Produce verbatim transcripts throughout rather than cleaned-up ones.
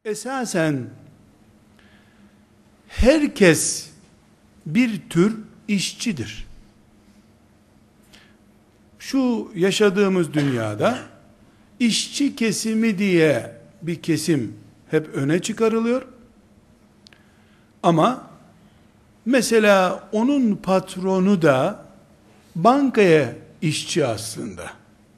Esasen herkes bir tür işçidir. Şu yaşadığımız dünyada işçi kesimi diye bir kesim hep öne çıkarılıyor. Ama mesela onun patronu da bankaya işçi aslında.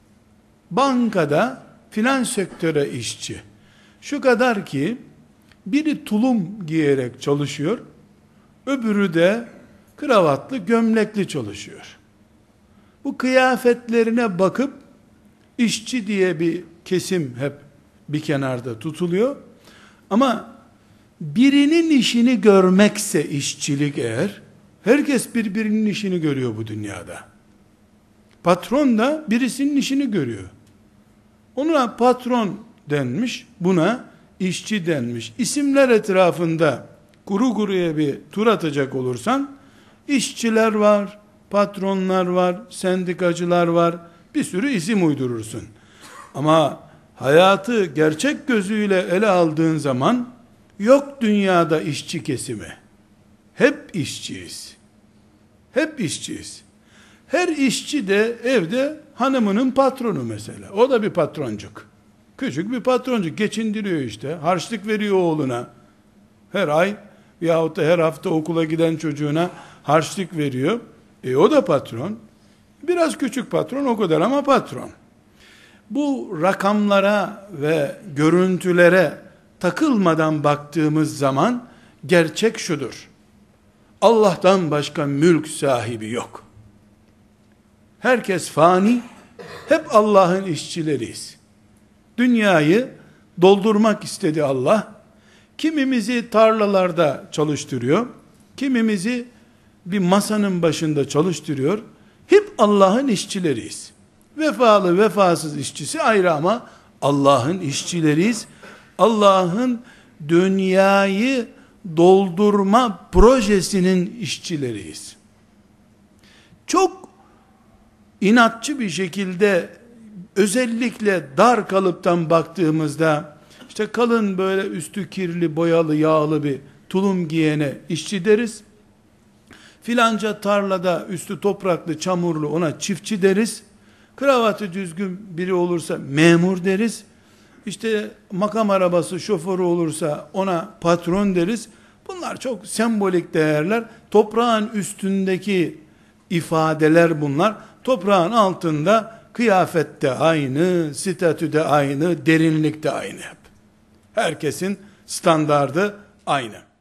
Bankada finans sektöre işçi. Şu kadar ki biri tulum giyerek çalışıyor, öbürü de kravatlı, gömlekli çalışıyor. Bu kıyafetlerine bakıp işçi diye bir kesim hep bir kenarda tutuluyor. Ama birinin işini görmekse işçilik eğer, herkes birbirinin işini görüyor bu dünyada. Patron da birisinin işini görüyor. Ona patron denmiş, buna işçi denmiş. İsimler etrafında kuru kuruya bir tur atacak olursan, işçiler var, patronlar var, sendikacılar var, bir sürü isim uydurursun. Ama hayatı gerçek gözüyle ele aldığın zaman, yok dünyada işçi kesimi. Hep işçiyiz. Hep işçiyiz. Her işçi de evde hanımının patronu mesela. O da bir patroncuk. Küçük bir patroncuk. Geçindiriyor işte. Harçlık veriyor oğluna. Her ay yahut da her hafta okula giden çocuğuna harçlık veriyor. E o da patron. Biraz küçük patron o kadar ama patron. Bu rakamlara ve görüntülere takılmadan baktığımız zaman gerçek şudur: Allah'tan başka mülk sahibi yok. Herkes fani, hep Allah'ın işçileriyiz. Dünyayı doldurmak istedi Allah. Kimimizi tarlalarda çalıştırıyor, kimimizi bir masanın başında çalıştırıyor. Hep Allah'ın işçileriyiz. Vefalı vefasız işçisi ayrı ama Allah'ın işçileriyiz. Allah'ın dünyayı doldurma projesinin işçileriyiz. Çok inatçı bir şekilde, özellikle dar kalıptan baktığımızda, işte kalın böyle üstü kirli, boyalı, yağlı bir tulum giyene işçi deriz. Filanca tarlada üstü topraklı, çamurlu, ona çiftçi deriz. Kravatı düzgün biri olursa memur deriz. İşte makam arabası şoförü olursa ona patron deriz. Bunlar çok sembolik değerler. Toprağın üstündeki ifadeler bunlar. Toprağın altında kıyafette aynı, statüde aynı, derinlikte aynı hep. Herkesin standardı aynı.